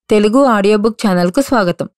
Telugu audio book ఛానల్కు స్వాగతం.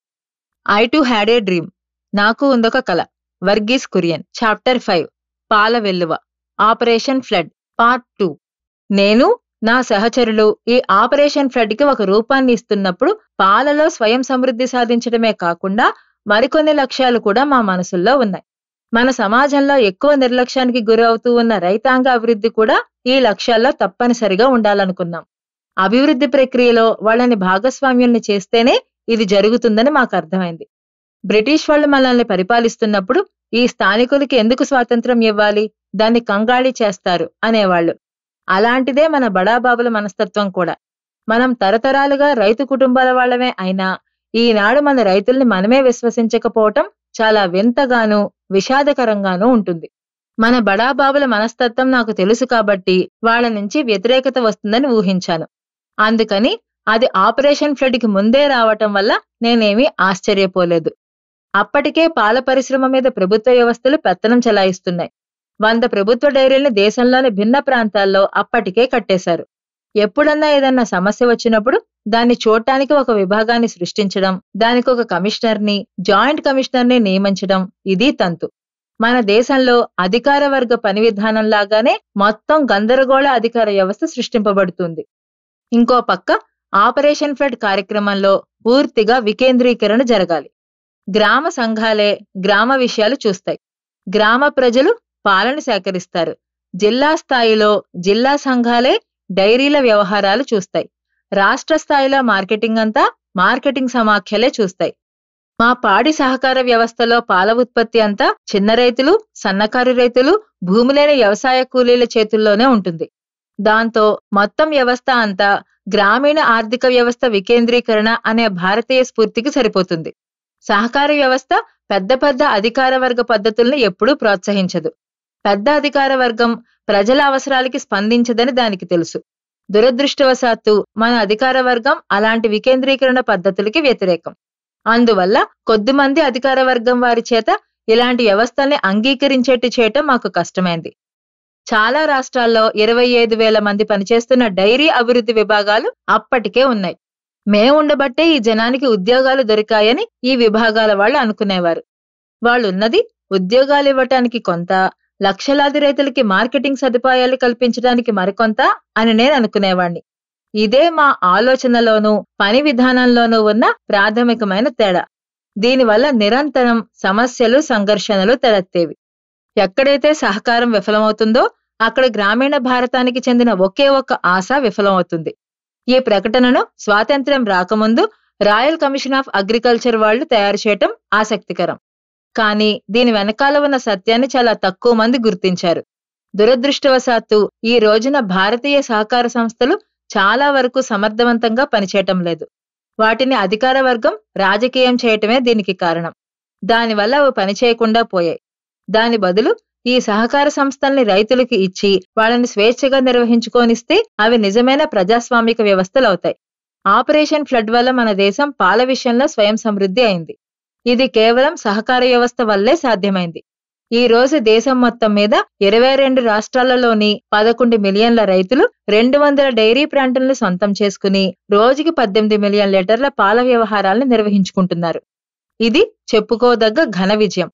I too had a dream. నాకు ఉందొక కల. వర్గీస్ కురియన్. చాప్టర్ 5. పాల వెల్లువ. Operation flood part 2. నేను నా సహచరులు ఈ ఆపరేషన్ ఫ్లడ్ కి ఒక రూపాన్ని ఇస్తున్నప్పుడు పాలలో స్వయం సమృద్ధి సాధించడమే కాకుండా మరికొన్ని లక్ష్యాలు కూడా మా మనసుల్లో ఉన్నాయి. మన సమాజంలో ఎక్కువ నిర్లక్ష్యానికి గురవుతూ ఉన్న రైతాంగ అభివృద్ధి కూడా ఈ లక్ష్యాల్లో తప్పనిసరిగా ఉండాలనుకున్నాం. అభివృద్ధి ప్రక్రియలో వాళ్ళని భాగస్వామ్యుల్ని చేస్తేనే ఇది జరుగుతుందని మాకు అర్థమైంది. బ్రిటిష్ వాళ్ళు మనల్ని పరిపాలిస్తున్నప్పుడు ఈ స్థానికులకి ఎందుకు స్వాతంత్రం ఇవ్వాలి, దాన్ని కంగాళి చేస్తారు అనేవాళ్ళు. అలాంటిదే మన బడాబాబుల మనస్తత్వం కూడా. మనం తరతరాలుగా రైతు కుటుంబాల వాళ్ళమే అయినా ఈనాడు మన రైతుల్ని మనమే విశ్వసించకపోవటం చాలా వింతగానూ విషాదకరంగానూ ఉంటుంది. మన బడాబాబుల మనస్తత్వం నాకు తెలుసు కాబట్టి వాళ్ళ నుంచి వ్యతిరేకత వస్తుందని ఊహించాను. అందుకని అది ఆపరేషన్ ఫ్లడ్కి ముందే రావటం వల్ల నేనేమీ ఆశ్చర్యపోలేదు. అప్పటికే పాల పరిశ్రమ మీద ప్రభుత్వ వ్యవస్థలు పెత్తనం చెలాయిస్తున్నాయి. 100 ప్రభుత్వ డైరీల్ని దేశంలోని భిన్న ప్రాంతాల్లో అప్పటికే కట్టేశారు. ఎప్పుడన్నా ఏదన్నా సమస్య వచ్చినప్పుడు దాన్ని చూడటానికి ఒక విభాగాన్ని సృష్టించడం, దానికి ఒక కమిషనర్ని, జాయింట్ కమిషనర్ని నియమించడం ఇది తంతు. మన దేశంలో అధికార వర్గ పని విధానంలాగానే మొత్తం గందరగోళ అధికార వ్యవస్థ సృష్టింపబడుతుంది. ఇంకో పక్క ఆపరేషన్ ఫ్లడ్ కార్యక్రమంలో పూర్తిగా వికేంద్రీకరణ జరగాలి. గ్రామ సంఘాలే గ్రామ విషయాలు చూస్తాయి. గ్రామ ప్రజలు పాలను సేకరిస్తారు. జిల్లా స్థాయిలో జిల్లా సంఘాలే డైరీల వ్యవహారాలు చూస్తాయి. రాష్ట్ర స్థాయిలో మార్కెటింగ్ అంతా మార్కెటింగ్ సమాఖ్యలే చూస్తాయి. మా పాడి సహకార వ్యవస్థలో పాల ఉత్పత్తి అంతా చిన్న రైతులు, సన్నకారు రైతులు, భూమి లేని వ్యవసాయ కూలీల చేతుల్లోనే ఉంటుంది. దాంతో మొత్తం వ్యవస్థ అంతా గ్రామీణ ఆర్థిక వ్యవస్థ వికేంద్రీకరణ అనే భారతీయ స్ఫూర్తికి సరిపోతుంది. సహకార వ్యవస్థ పెద్ద పెద్ద అధికార వర్గ పద్ధతుల్ని ఎప్పుడూ ప్రోత్సహించదు. పెద్ద అధికార వర్గం ప్రజల అవసరాలకి స్పందించదని దానికి తెలుసు. దురదృష్టవశాత్తు మన అధికార వర్గం అలాంటి వికేంద్రీకరణ పద్ధతులకి వ్యతిరేకం. అందువల్ల కొద్దిమంది అధికార వర్గం వారి చేత ఇలాంటి వ్యవస్థల్ని అంగీకరించేట్టు చేయటం మాకు కష్టమైంది. చాలా రాష్ట్రాల్లో 25,000 మంది పనిచేస్తున్న డైరీ అభివృద్ధి విభాగాలు అప్పటికే ఉన్నాయి. మేముండబట్టే ఈ జనానికి ఉద్యోగాలు దొరికాయని ఈ విభాగాల వాళ్ళు అనుకునేవారు. వాళ్ళున్నది ఉద్యోగాలు ఇవ్వటానికి కొంత, లక్షలాది రైతులకి మార్కెటింగ్ సదుపాయాలు కల్పించడానికి మరికొంత అని నేను అనుకునేవాణ్ణి. ఇదే మా ఆలోచనలోనూ పని విధానంలోనూ ఉన్న ప్రాథమికమైన తేడా. దీనివల్ల నిరంతరం సమస్యలు, సంఘర్షణలు తలెత్తేవి. ఎక్కడైతే సహకారం విఫలమవుతుందో అక్కడ గ్రామీణ భారతానికి చెందిన ఒకే ఒక్క ఆశ విఫలమవుతుంది. ఈ ప్రకటనను స్వాతంత్ర్యం రాకముందు రాయల్ కమిషన్ ఆఫ్ అగ్రికల్చర్ వాళ్ళు తయారు చేయటం ఆసక్తికరం. కానీ దీని వెనకాల ఉన్న సత్యాన్ని చాలా తక్కువ మంది గుర్తించారు. దురదృష్టవశాత్తు ఈ రోజున భారతీయ సహకార సంస్థలు చాలా వరకు సమర్థవంతంగా పనిచేయటం లేదు. వాటిని అధికార వర్గం రాజకీయం చేయటమే దీనికి కారణం. దానివల్ల అవి పనిచేయకుండా పోయాయి. దాని బదులు ఈ సహకార సంస్థల్ని రైతులకి ఇచ్చి వాళ్ళని స్వేచ్ఛగా నిర్వహించుకోనిస్తే అవి నిజమైన ప్రజాస్వామిక వ్యవస్థలవుతాయి. ఆపరేషన్ ఫ్లడ్ వల్ల మన దేశం పాల విషయంలో స్వయం సమృద్ధి అయింది. ఇది కేవలం సహకార వ్యవస్థ వల్లే సాధ్యమైంది. ఈ రోజు దేశం మొత్తం మీద 22 రాష్ట్రాలలోని 11 మిలియన్ల రైతులు 200 డైరీ ప్లాంట్లను సొంతం చేసుకుని రోజుకి 18 మిలియన్ లీటర్ల పాల వ్యవహారాలను నిర్వహించుకుంటున్నారు. ఇది చెప్పుకోదగ్గ ఘన విజయం.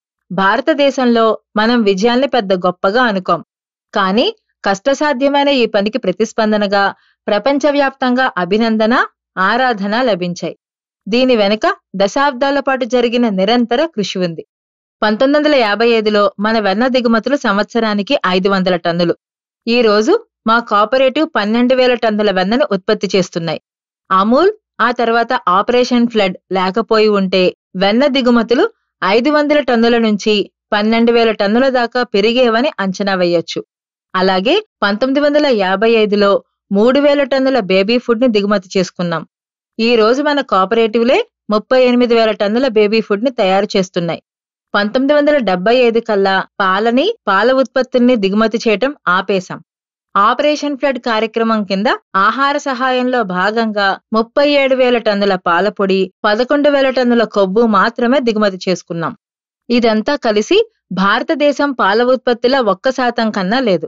భారతదేశంలో మనం విజయాల్ని పెద్ద గొప్పగా అనుకోం. కానీ కష్టసాధ్యమైన ఈ పనికి ప్రతిస్పందనగా ప్రపంచవ్యాప్తంగా అభినందన, ఆరాధన లభించాయి. దీని వెనుక దశాబ్దాల పాటు జరిగిన నిరంతర కృషి ఉంది. 1955లో మన వెన్న దిగుమతులు సంవత్సరానికి 500 టన్నులు. ఈ రోజు మా కోఆపరేటివ్ 12,000 టన్నుల వెన్నను ఉత్పత్తి చేస్తున్నాయి. అమూల్ ఆ తర్వాత ఆపరేషన్ ఫ్లడ్ లేకపోయి ఉంటే వెన్న దిగుమతులు 500 టన్నుల నుంచి 12,000 టన్నుల దాకా పెరిగేవని అంచనా వేయొచ్చు. అలాగే 1955లో 3,000 టన్నుల బేబీ ఫుడ్ ని దిగుమతి చేసుకున్నాం. ఈ రోజు మన కోఆపరేటివ్లే 38,000 టన్నుల బేబీ ఫుడ్ ని తయారు చేస్తున్నాయి. 1975 కల్లా పాలని, పాల ఉత్పత్తుల్ని దిగుమతి చేయటం ఆపేశాం. ఆపరేషన్ ఫ్లడ్ కార్యక్రమం కింద ఆహార సహాయంలో భాగంగా 37,000 టన్నుల పాల పొడి, 11,000 టన్నుల కొవ్వు మాత్రమే దిగుమతి చేసుకున్నాం. ఇదంతా కలిసి భారతదేశం పాల ఉత్పత్తిలో 1% కన్నా లేదు.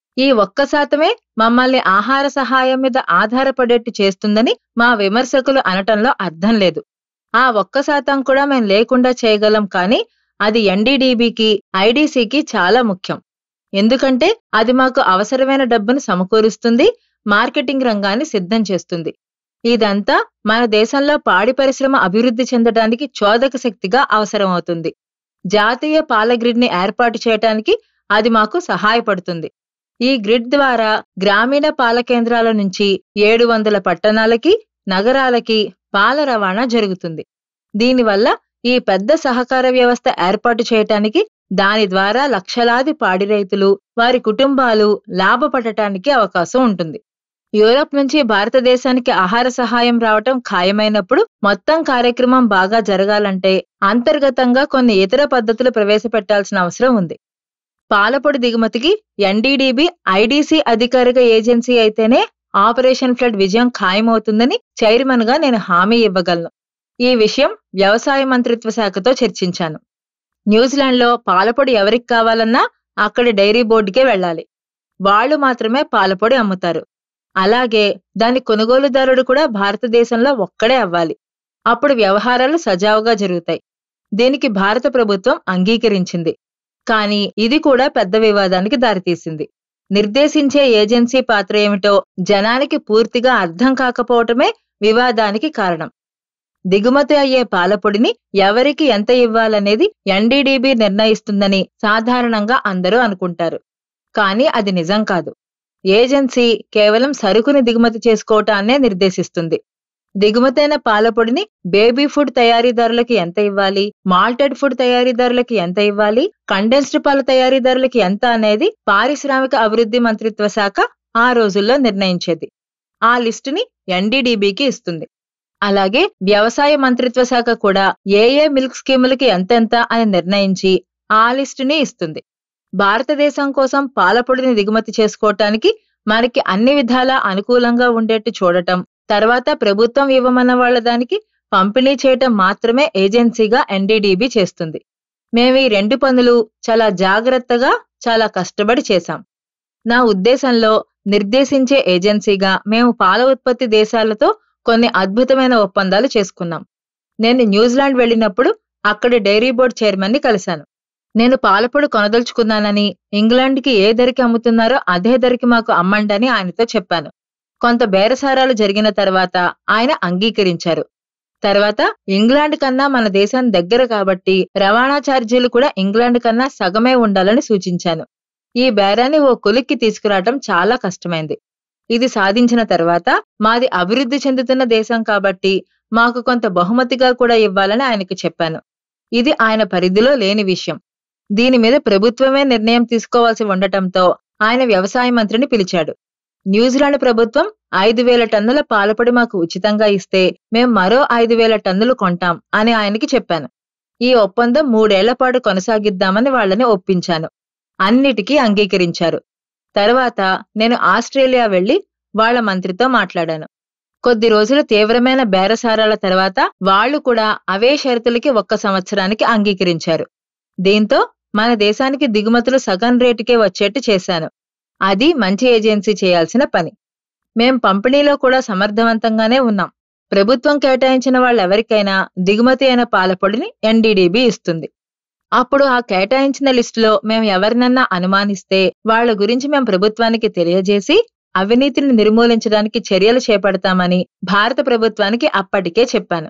ఈ 1% మమ్మల్ని ఆహార సహాయం మీద ఆధారపడేట్టు చేస్తుందని మా విమర్శకులు అనటంలో అర్థం లేదు. ఆ 1% కూడా మేం లేకుండా చేయగలం, కానీ అది ఎన్డీడీబీకి, ఐడీసీకి చాలా ముఖ్యం. ఎందుకంటే అది మాకు అవసరమైన డబ్బును సమకూరుస్తుంది, మార్కెటింగ్ రంగాన్ని సిద్ధం చేస్తుంది. ఇదంతా మన దేశంలో పాడి పరిశ్రమ అభివృద్ధి చెందడానికి చోదక శక్తిగా అవసరమవుతుంది. జాతీయ పాల గ్రిడ్ని ఏర్పాటు చేయటానికి అది మాకు సహాయపడుతుంది. ఈ గ్రిడ్ ద్వారా గ్రామీణ పాల కేంద్రాల నుంచి 700 పట్టణాలకి, నగరాలకి పాల రవాణా జరుగుతుంది. దీనివల్ల ఈ పెద్ద సహకార వ్యవస్థ ఏర్పాటు చేయటానికి, దాని ద్వారా లక్షలాది పాడి రైతులు, వారి కుటుంబాలు లాభపడటానికి అవకాశం ఉంటుంది. యూరప్ నుంచి భారతదేశానికి ఆహార సహాయం రావటం ఖాయమైనప్పుడు మొత్తం కార్యక్రమం బాగా జరగాలంటే అంతర్గతంగా కొన్ని ఇతర పద్ధతులు ప్రవేశపెట్టాల్సిన అవసరం ఉంది. పాలపొడి దిగుమతికి ఎన్డీడీబీ, ఐడీసీ అధికారిక ఏజెన్సీ అయితేనే ఆపరేషన్ ఫ్లడ్ విజయం ఖాయమవుతుందని చైర్మన్గా నేను హామీ ఇవ్వగలను. ఈ విషయం వ్యవసాయ మంత్రిత్వ శాఖతో చర్చించాను. న్యూజిలాండ్లో పాలపొడి ఎవరికి కావాలన్నా అక్కడి డైరీ బోర్డుకే వెళ్ళాలి. వాళ్లు మాత్రమే పాలపొడి అమ్ముతారు. అలాగే దాని కొనుగోలుదారుడు కూడా భారతదేశంలో ఒక్కడే అవ్వాలి. అప్పుడు వ్యవహారాలు సజావుగా జరుగుతాయి. దీనికి భారత ప్రభుత్వం అంగీకరించింది. కానీ ఇది కూడా పెద్ద వివాదానికి దారితీసింది. నిర్దేశించే ఏజెన్సీ పాత్ర ఏమిటో జనానికి పూర్తిగా అర్థం కాకపోవటమే వివాదానికి కారణం. దిగుమతి అయ్యే పాలపొడిని ఎవరికి ఎంత ఇవ్వాలనేది ఎన్డీడీబీ నిర్ణయిస్తుందని సాధారణంగా అందరూ అనుకుంటారు. కానీ అది నిజం కాదు. ఏజెన్సీ కేవలం సరుకుని దిగుమతి చేసుకోవటాన్నే నిర్దేశిస్తుంది. దిగుమతైన పాలపొడిని బేబీ ఫుడ్ తయారీదారులకి ఎంత ఇవ్వాలి, మాల్టెడ్ ఫుడ్ తయారీదారులకి ఎంత ఇవ్వాలి, కండెన్స్డ్ పాల తయారీదారులకి ఎంత అనేది పారిశ్రామిక అభివృద్ధి మంత్రిత్వ శాఖ ఆ రోజుల్లో నిర్ణయించేది. ఆ లిస్టుని ఎన్డీడీబీకి ఇస్తుంది. అలాగే వ్యవసాయ మంత్రిత్వ శాఖ కూడా ఏ మిల్క్ స్కీములకి ఎంతెంత అని నిర్ణయించి ఆ లిస్టుని ఇస్తుంది. భారతదేశం కోసం పాలపొడిని దిగుమతి చేసుకోవటానికి మనకి అన్ని విధాలా అనుకూలంగా ఉండేట్టు చూడటం, తర్వాత ప్రభుత్వం ఇవ్వమన్న వాళ్ళ దానికి పంపిణీ చేయటం మాత్రమే ఏజెన్సీగా ఎన్డీడీబీ చేస్తుంది. మేము ఈ 2 పనులు చాలా జాగ్రత్తగా, చాలా కష్టపడి చేశాం. నా ఉద్దేశంలో నిర్దేశించే ఏజెన్సీగా మేము పాల ఉత్పత్తి దేశాలతో కొన్ని అద్భుతమైన ఒప్పందాలు చేసుకున్నాం. నేను న్యూజిలాండ్ వెళ్ళినప్పుడు అక్కడి డైరీ బోర్డు చైర్మన్ని కలిశాను. నేను పాలపొడి కొనదలుచుకున్నానని, ఇంగ్లాండ్కి ఏ ధరకి అమ్ముతున్నారో అదే ధరకి మాకు అమ్మండని ఆయనతో చెప్పాను. కొంత బేరసారాలు జరిగిన తర్వాత ఆయన అంగీకరించారు. తర్వాత ఇంగ్లాండ్ కన్నా మన దేశం దగ్గర కాబట్టి రవాణా ఛార్జీలు కూడా ఇంగ్లాండ్ కన్నా సగమే ఉండాలని సూచించాను. ఈ బేరాన్ని ఓ కొలిక్కి తీసుకురావటం చాలా కష్టమైంది. ఇది సాధించిన తర్వాత మాది అభివృద్ధి చెందుతున్న దేశం కాబట్టి మాకు కొంత బహుమతిగా కూడా ఇవ్వాలని ఆయనకు చెప్పాను. ఇది ఆయన పరిధిలో లేని విషయం. దీని మీద ప్రభుత్వమే నిర్ణయం తీసుకోవాల్సి ఉండటంతో ఆయన వ్యవసాయ మంత్రిని పిలిచాడు. న్యూజిలాండ్ ప్రభుత్వం 5,000 టన్నుల పాలపొడి మాకు ఉచితంగా ఇస్తే మేం మరో 5,000 టన్నులు కొంటాం అని ఆయనకి చెప్పాను. ఈ ఒప్పందం 3 ఏళ్ల పాటు కొనసాగిద్దామని వాళ్ళని ఒప్పించాను. అన్నిటికీ అంగీకరించారు. తర్వాత నేను ఆస్ట్రేలియా వెళ్లి వాళ్ల మంత్రితో మాట్లాడాను. కొద్ది రోజులు తీవ్రమైన బేరసారాల తర్వాత వాళ్లు కూడా అవే షరతులకి 1 సంవత్సరానికి అంగీకరించారు. దీంతో మన దేశానికి దిగుమతులు సగం రేటుకే వచ్చేట్టు చేశాను. అది మంచి ఏజెన్సీ చేయాల్సిన పని. మేం పంపిణీలో కూడా సమర్థవంతంగానే ఉన్నాం. ప్రభుత్వం కేటాయించిన వాళ్ళెవరికైనా దిగుమతి అయిన పాలపొడిని ఎన్డీడీబీ ఇస్తుంది. అప్పుడు ఆ కేటాయించిన లిస్టులో మేం ఎవరినన్నా అనుమానిస్తే వాళ్ల గురించి మేం ప్రభుత్వానికి తెలియజేసి అవినీతిని నిర్మూలించడానికి చర్యలు చేపడతామని భారత ప్రభుత్వానికి అప్పటికే చెప్పాను.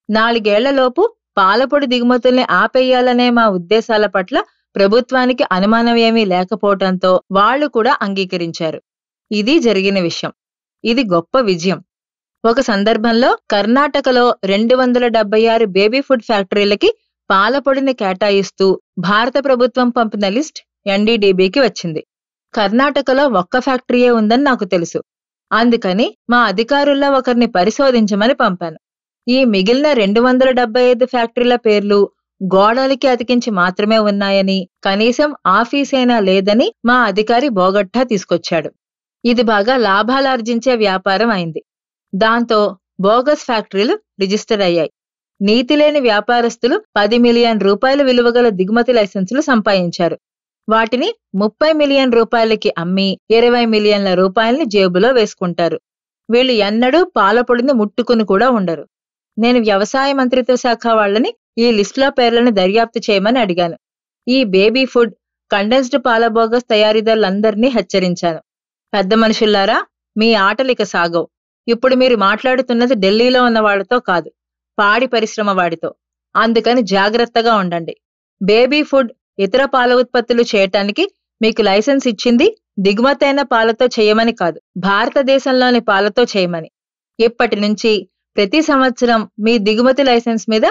4 ఏళ్లలోపు పాలపొడి దిగుమతుల్ని ఆపేయాలనే మా ఉద్దేశాల పట్ల ప్రభుత్వానికి అనుమానం ఏమీ లేకపోవటంతో వాళ్లు కూడా అంగీకరించారు. ఇది జరిగిన విషయం. ఇది గొప్ప విజయం. ఒక సందర్భంలో కర్ణాటకలో 276 బేబీ ఫుడ్ ఫ్యాక్టరీలకి పాలపొడిని కేటాయిస్తూ భారత ప్రభుత్వం పంపిన లిస్ట్ ఎన్డీడీబీకి వచ్చింది. కర్ణాటకలో 1 ఫ్యాక్టరీయే ఉందని నాకు తెలుసు. అందుకని మా అధికారుల్లో ఒకరిని పరిశోధించమని పంపాను. ఈ మిగిలిన 275 ఫ్యాక్టరీల పేర్లు గోడలకి అతికించి మాత్రమే ఉన్నాయని, కనీసం ఆఫీసైనా లేదని మా అధికారి బోగట్టా తీసుకొచ్చాడు. ఇది బాగా లాభాలార్జించే వ్యాపారం అయింది. దాంతో బోగస్ ఫ్యాక్టరీలు రిజిస్టర్ అయ్యాయి. నీతిలేని వ్యాపారస్తులు 10 మిలియన్ రూపాయల విలువగల దిగుమతి లైసెన్సులు సంపాదించారు. వాటిని 30 మిలియన్ రూపాయలకి అమ్మి 20 మిలియన్ల రూపాయల్ని జేబులో వేసుకుంటారు. వీళ్ళు ఎన్నడూ పాలపొడిని ముట్టుకుని కూడా ఉండరు. నేను వ్యవసాయ మంత్రిత్వ శాఖ వాళ్ళని ఈ లిస్టులో పేర్లను దర్యాప్తు చేయమని అడిగాను. ఈ బేబీ ఫుడ్, కండెన్స్డ్ పాల బోగస్ తయారీదారులందరినీ హెచ్చరించాను. పెద్ద మనుషుల్లారా, మీ ఆటలిక సాగవు. ఇప్పుడు మీరు మాట్లాడుతున్నది ఢిల్లీలో ఉన్న వాళ్లతో కాదు, పాడి పరిశ్రమ వాడితో. అందుకని జాగ్రత్తగా ఉండండి. బేబీ ఫుడ్, ఇతర పాల ఉత్పత్తులు చేయటానికి మీకు లైసెన్స్ ఇచ్చింది దిగుమతైన పాలతో చేయమని కాదు, భారతదేశంలోని పాలతో చేయమని. ఇప్పటి నుంచి ప్రతి సంవత్సరం మీ దిగుమతి లైసెన్స్ మీద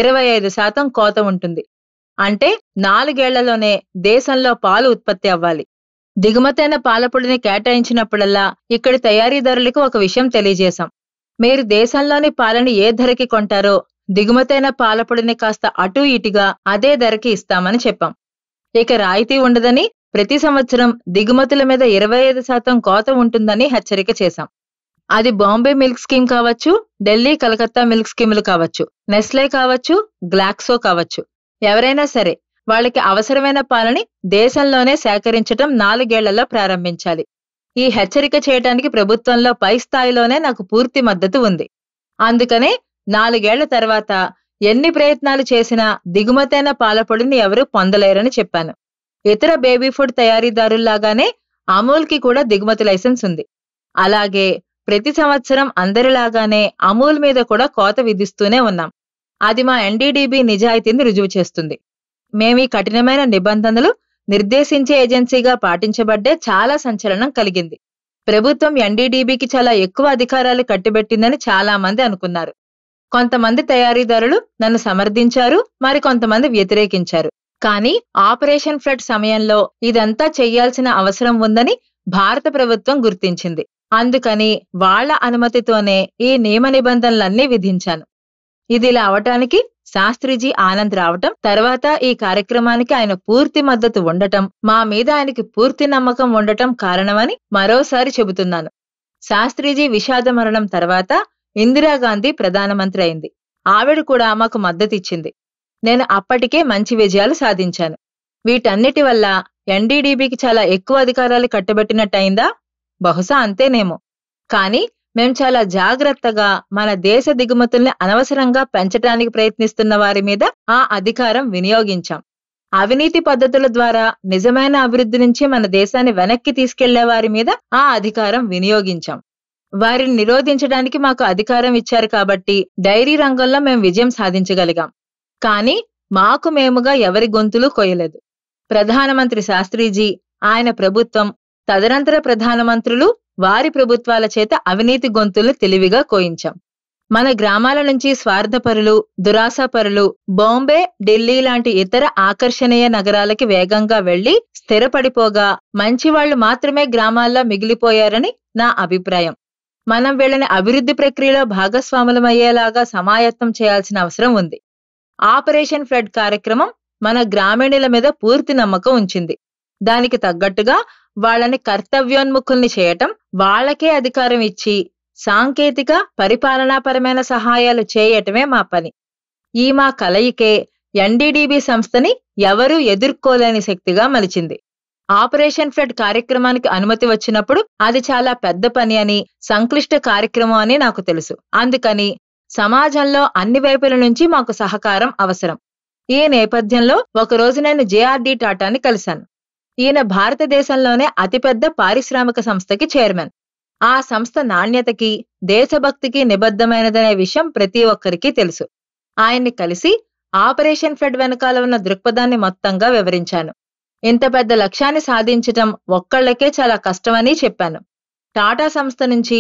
25% కోత ఉంటుంది. అంటే 4 ఏళ్లలోనే దేశంలో పాలు ఉత్పత్తి అవ్వాలి. దిగుమతైన పాలపొడిని కేటాయించినప్పుడల్లా ఇక్కడి తయారీదారులకు ఒక విషయం తెలియజేశాం. మీరు దేశంలోని పాలని ఏ ధరకి కొంటారో దిగుమతైన పాలపొడిని కాస్త అటూ ఇటుగా అదే ధరకి ఇస్తామని చెప్పాం. ఇక రాయితీ ఉండదని, ప్రతి సంవత్సరం దిగుమతుల మీద 25% కోత ఉంటుందని హెచ్చరిక చేశాం. అది బాంబే మిల్క్ స్కీమ్ కావచ్చు, ఢిల్లీ కలకత్తా మిల్క్ స్కీములు కావచ్చు, నెస్లే కావచ్చు, గ్లాక్సో కావచ్చు, ఎవరైనా సరే వాళ్ళకి అవసరమైన పాలని దేశంలోనే సేకరించటం 4 ఏళ్లలో ప్రారంభించాలి. ఈ హెచ్చరిక చేయటానికి ప్రభుత్వంలో పై స్థాయిలోనే నాకు పూర్తి మద్దతు ఉంది. అందుకనే 4 ఏళ్ల తర్వాత ఎన్ని ప్రయత్నాలు చేసినా దిగుమతైన పాలపొడిని ఎవరూ పొందలేరని చెప్పాను. ఇతర బేబీ ఫుడ్ తయారీదారుల్లాగానే అమూల్కి కూడా దిగుమతి లైసెన్స్ ఉంది. అలాగే ప్రతి సంవత్సరం అందరిలాగానే అమూల్ మీద కూడా కోత విధిస్తూనే ఉన్నాం. అది మా ఎన్డీడీబీ నిజాయితీని రుజువు చేస్తుంది. మేమీ కఠినమైన నిబంధనలు నిర్దేశించే ఏజెన్సీగా పాటించబడ్డే చాలా సంచలనం కలిగింది. ప్రభుత్వం ఎన్డీడీబీకి చాలా ఎక్కువ అధికారాలు కట్టిబెట్టిందని చాలా మంది అనుకున్నారు. కొంతమంది తయారీదారులు నన్ను సమర్థించారు, మరికొంతమంది వ్యతిరేకించారు. కానీ ఆపరేషన్ ఫ్లడ్ సమయంలో ఇదంతా చెయ్యాల్సిన అవసరం ఉందని భారత ప్రభుత్వం గుర్తించింది. అందుకని వాళ్ల అనుమతితోనే ఈ నియమ నిబంధనలన్నీ విధించాను. ఇదిలా అవటానికి శాస్త్రిజీ ఆనంద్ రావటం, తర్వాత ఈ కార్యక్రమానికి ఆయన పూర్తి మద్దతు ఉండటం, మా మీద ఆయనకి పూర్తి నమ్మకం ఉండటం కారణమని మరోసారి చెబుతున్నాను. శాస్త్రిజీ విషాద మరణం తర్వాత ఇందిరాగాంధీ ప్రధానమంత్రి అయింది. ఆవిడ కూడా మాకు మద్దతిచ్చింది. నేను అప్పటికే మంచి విజయాలు సాధించాను. వీటన్నిటి వల్ల ఎన్డీడీబీకి చాలా ఎక్కువ అధికారాలు కట్టబెట్టినట్టయిందా? బహుశా అంతేనేమో. కానీ మేం చాలా జాగ్రత్తగా మన దేశ దిగుమతుల్ని అనవసరంగా పెంచటానికి ప్రయత్నిస్తున్న వారి మీద ఆ అధికారం వినియోగించాం. అవినీతి పద్ధతుల ద్వారా నిజమైన అభివృద్ధి నుంచి మన దేశాన్ని వెనక్కి తీసుకెళ్లే వారి మీద ఆ అధికారం వినియోగించాం. వారిని నిరోధించడానికి మాకు అధికారం ఇచ్చారు కాబట్టి డైరీ రంగంలో మేం విజయం సాధించగలిగాం. కానీ మాకు మేముగా ఎవరి గొంతులు కొయ్యలేదు. ప్రధానమంత్రి శాస్త్రిజీ, ఆయన ప్రభుత్వం, తదనంతర ప్రధానమంత్రులు, వారి ప్రభుత్వాల చేత అవినీతి గొంతుల్ని తెలివిగా కోయించాం. మన గ్రామాల నుంచి స్వార్థపరులు, దురాశాపరులు బాంబే, ఢిల్లీ లాంటి ఇతర ఆకర్షణీయ నగరాలకి వేగంగా వెళ్లి స్థిరపడిపోగా మంచివాళ్లు మాత్రమే గ్రామాల్లో మిగిలిపోయారని నా అభిప్రాయం. మనం వీళ్ళని అభివృద్ధి ప్రక్రియలో భాగస్వాములమయ్యేలాగా సమాయత్తం చేయాల్సిన అవసరం ఉంది. ఆపరేషన్ ఫ్లడ్ కార్యక్రమం మన గ్రామీణుల మీద పూర్తి నమ్మకం ఉంచింది. దానికి తగ్గట్టుగా వాళ్ళని కర్తవ్యోన్ముఖుల్ని చేయటం, వాళ్లకే అధికారం ఇచ్చి సాంకేతిక, పరిపాలనాపరమైన సహాయాలు చేయటమే మా పని. ఈ మా కలయికే ఎన్డీడీబీ సంస్థని ఎవరూ ఎదుర్కోలేని శక్తిగా మలిచింది. ఆపరేషన్ ఫ్లడ్ కార్యక్రమానికి అనుమతి వచ్చినప్పుడు అది చాలా పెద్ద పని అని, సంక్లిష్ట కార్యక్రమం అని నాకు తెలుసు. అందుకని సమాజంలో అన్ని వైపుల నుంచి మాకు సహకారం అవసరం. ఈ నేపథ్యంలో ఒకరోజు నేను జేఆర్డీ టాటాని కలిశాను. ఈయన భారతదేశంలోనే అతిపెద్ద పారిశ్రామిక సంస్థకి చైర్మన్. ఆ సంస్థ నాణ్యతకి, దేశభక్తికి నిబద్ధమైనదనే విషయం ప్రతి ఒక్కరికీ తెలుసు. ఆయన్ని కలిసి ఆపరేషన్ ఫ్లడ్ వెనకాల ఉన్న దృక్పథాన్ని మొత్తంగా వివరించాను. ఇంత పెద్ద లక్ష్యాన్ని సాధించటం ఒక్కళ్లకే చాలా కష్టమని చెప్పాను. టాటా సంస్థ నుంచి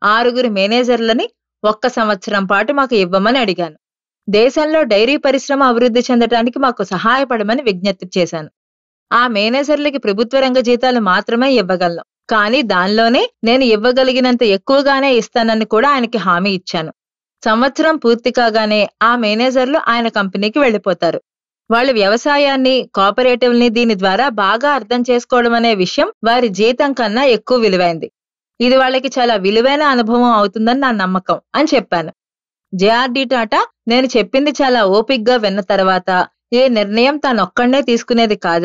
6 మేనేజర్లని 1 సంవత్సరం పాటు మాకు ఇవ్వమని అడిగాను. దేశంలో డైరీ పరిశ్రమ అభివృద్ధి చెందటానికి మాకు సహాయపడమని విజ్ఞప్తి చేశాను. ఆ మేనేజర్లకి ప్రభుత్వ రంగ జీతాలు మాత్రమే ఇవ్వగలను, కానీ దానిలోనే నేను ఇవ్వగలిగినంత ఎక్కువగానే ఇస్తానని కూడా ఆయనకి హామీ ఇచ్చాను. సంవత్సరం పూర్తి కాగానే ఆ మేనేజర్లు ఆయన కంపెనీకి వెళ్లిపోతారు. వాళ్ళు వ్యవసాయాన్ని, కోఆపరేటివ్ని దీని ద్వారా బాగా అర్థం చేసుకోవడం అనే విషయం వారి జీతం కన్నా ఎక్కువ విలువైంది. ఇది వాళ్ళకి చాలా విలువైన అనుభవం అవుతుందని నా నమ్మకం అని చెప్పాను. జేఆర్డీ టాటా నేను చెప్పింది చాలా ఓపిగ్గా విన్న తర్వాత ఈ నిర్ణయం తానొక్కడే తీసుకునేది కాదని,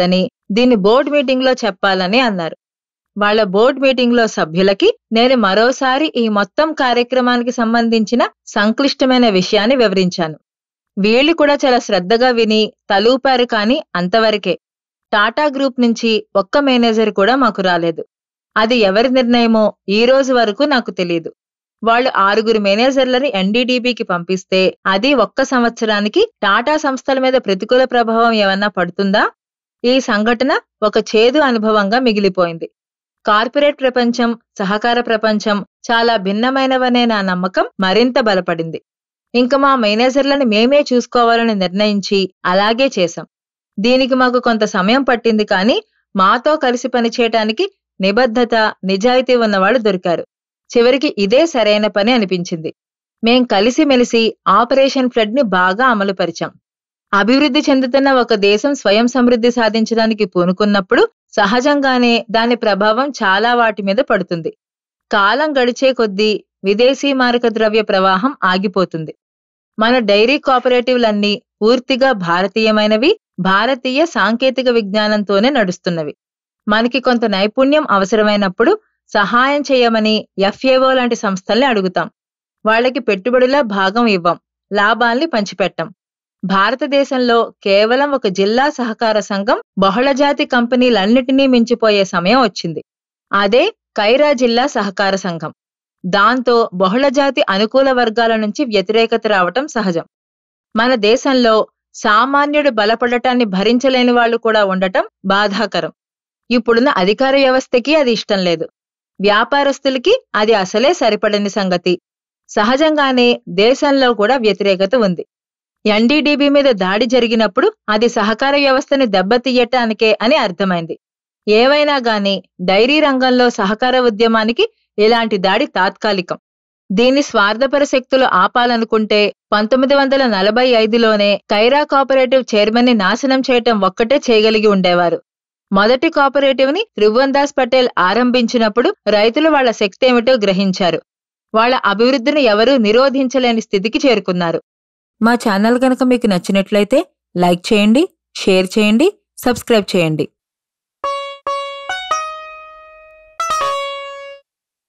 దీన్ని బోర్డు మీటింగ్లో చెప్పాలని అన్నారు. వాళ్ళ బోర్డు మీటింగ్లో సభ్యులకి నేను మరోసారి ఈ మొత్తం కార్యక్రమానికి సంబంధించిన సంక్లిష్టమైన విషయాన్ని వివరించాను. వీళ్ళు కూడా చాలా శ్రద్ధగా విని తలూపారు, కానీ అంతవరకే. టాటా గ్రూప్ నుంచి ఒక్క మేనేజర్ కూడా మాకు రాలేదు. అది ఎవరి నిర్ణయమో ఈ రోజు వరకు నాకు తెలీదు. వాళ్ళు 6 మేనేజర్లని ఎన్డీడీబీకి పంపిస్తే అది 1 సంవత్సరానికి టాటా సంస్థల మీద ప్రతికూల ప్రభావం ఏమన్నా పడుతుందా? ఈ సంఘటన ఒక చేదు అనుభవంగా మిగిలిపోయింది. కార్పొరేట్ ప్రపంచం, సహకార ప్రపంచం చాలా భిన్నమైనవనే నా నమ్మకం మరింత బలపడింది. ఇంక మా మేనేజర్లను మేమే చూసుకోవాలని నిర్ణయించి అలాగే చేశాం. దీనికి మాకు కొంత సమయం పట్టింది, కానీ మాతో కలిసి పనిచేయటానికి నిబద్ధత, నిజాయితీ ఉన్నవాళ్ళు దొరికారు. చివరికి ఇదే సరైన పని అనిపించింది. మేం కలిసిమెలిసి ఆపరేషన్ ఫ్లడ్ ని బాగా అమలుపరిచాం. అభివృద్ధి చెందుతున్న ఒక దేశం స్వయం సమృద్ధి సాధించడానికి పూనుకున్నప్పుడు సహజంగానే దాని ప్రభావం చాలా వాటి మీద పడుతుంది. కాలం గడిచే కొద్దీ విదేశీ మారక ద్రవ్య ప్రవాహం ఆగిపోతుంది. మన డైరీ కోఆపరేటివ్లన్నీ పూర్తిగా భారతీయమైనవి, భారతీయ సాంకేతిక విజ్ఞానంతోనే నడుస్తున్నవి. మనకి కొంత నైపుణ్యం అవసరమైనప్పుడు సహాయం చేయమని FAO లాంటి సంస్థల్ని అడుగుతాం. వాళ్ళకి పెట్టుబడుల భాగం ఇవ్వం, లాభాల్ని పంచిపెట్టం. భారతదేశంలో కేవలం ఒక జిల్లా సహకార సంఘం బహుళజాతి కంపెనీలన్నిటినీ మించిపోయే సమయం వచ్చింది. అదే కైరా జిల్లా సహకార సంఘం. దాంతో బహుళజాతి అనుకూల వర్గాల నుంచి వ్యతిరేకత రావటం సహజం. మన దేశంలో సామాన్యుడు బలపడటాన్ని భరించలేని వాళ్ళు కూడా ఉండటం బాధాకరం. ఇప్పుడున్న అధికార వ్యవస్థకి అది ఇష్టం లేదు. వ్యాపారస్తులకి అది అసలే సరిపడని సంగతి. సహజంగానే దేశంలో కూడా వ్యతిరేకత ఉంది. ఎన్డీడీబీ మీద దాడి జరిగినప్పుడు అది సహకార వ్యవస్థని దెబ్బతీయటానికే అని అర్థమైంది. ఏవైనా గాని డైరీ రంగంలో సహకార ఉద్యమానికి ఇలాంటి దాడి తాత్కాలికం. దీన్ని స్వార్థపర శక్తులు ఆపాలనుకుంటే 1945లోనే కైరా కోఆపరేటివ్ చైర్మన్ ని నాశనం చేయటం ఒక్కటే చేయగలిగి ఉండేవారు. మొదటి కోఆపరేటివ్ని త్రిభువన్దాస్ పటేల్ ఆరంభించినప్పుడు రైతులు వాళ్ల శక్తి ఏమిటో గ్రహించారు. వాళ్ల అభివృద్ధిని ఎవరూ నిరోధించలేని స్థితికి చేరుకున్నారు. మా ఛానల్ కనుక మీకు నచ్చినట్లయితే లైక్ చేయండి, షేర్ చేయండి, సబ్స్క్రైబ్ చేయండి.